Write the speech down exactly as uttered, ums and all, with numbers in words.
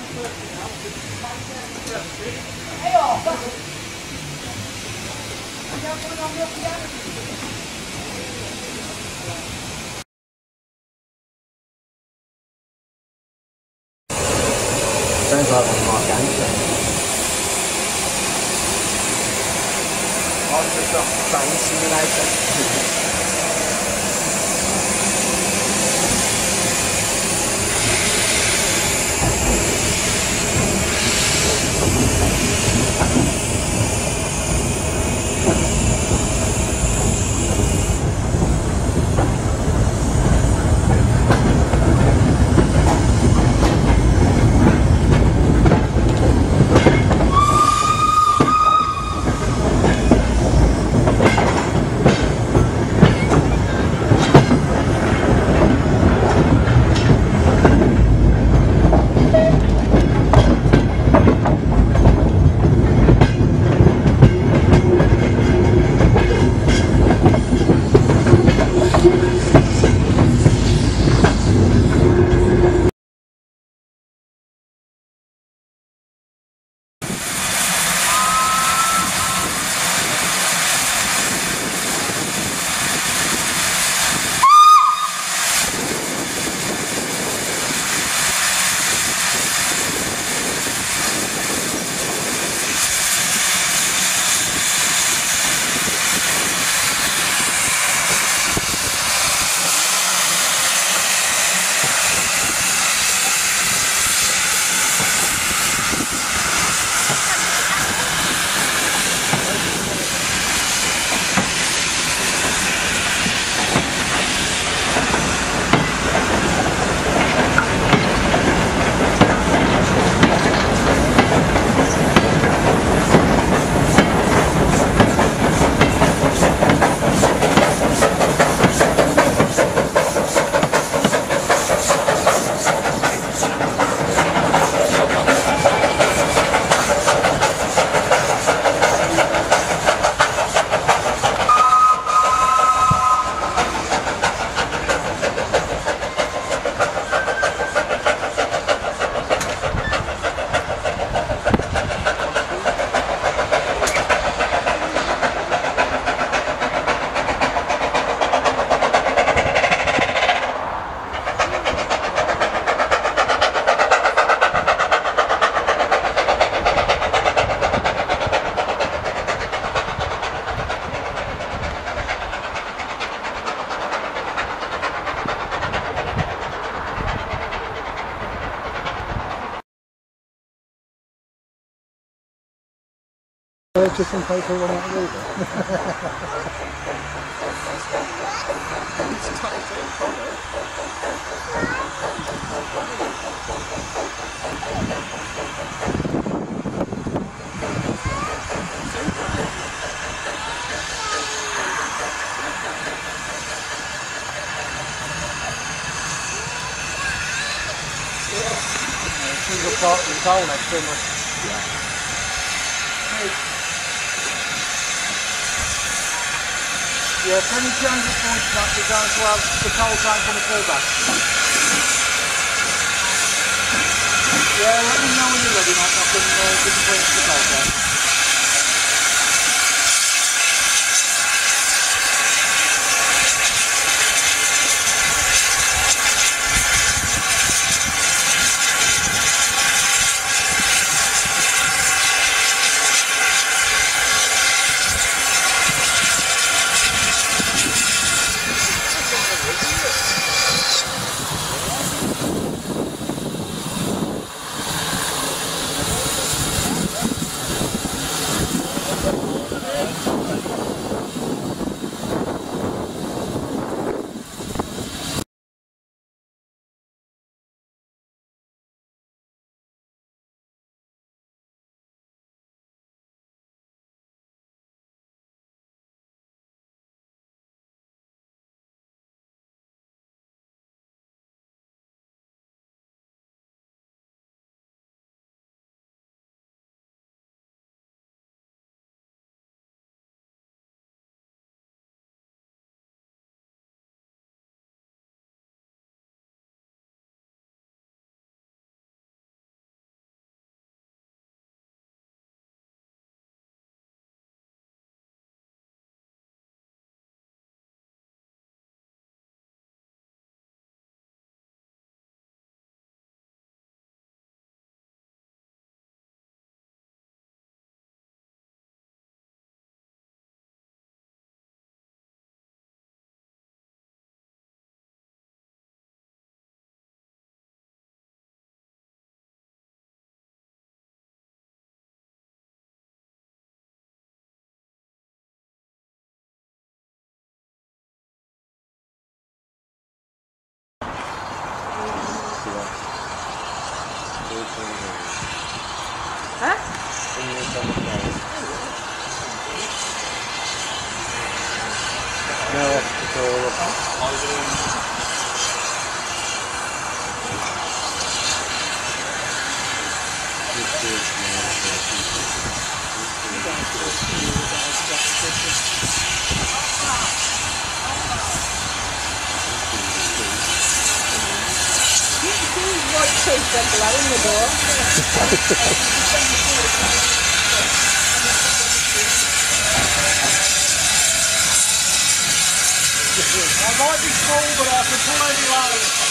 Sounds like one Mark Andrew. I've just got the train simulator. Just in case we run out of water. Single part in coal next to us. Yeah. Yeah, can you change the point back to down to have the coal tank on the fallback? Yeah, let me know when you're ready, mate. I can uh, get the point to the coal tank. Huh? No, it's all White teeth got blood in the door. I might be small, but I can pull any load.